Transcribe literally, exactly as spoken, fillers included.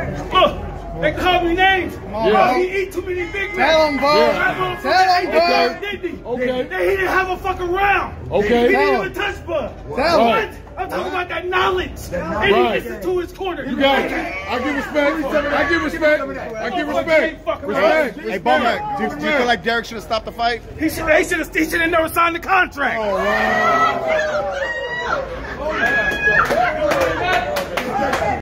Look, they call me names. Yeah. He eat too many Big Macs. Tell him, Bo. Yeah. Tell him, Bo. Bo. Okay. Okay. They, he didn't have a fucking round. Okay. He didn't Tell even touch Bud. Tell What? him. I'm talking about that knowledge. And Right. he listens to his corner. You got it. I give respect. I give respect. I give respect. Respect. Hey, BoMac, do you, do you feel like Derek should have stopped the fight? He should he should have he should have never signed the contract. Oh, wow.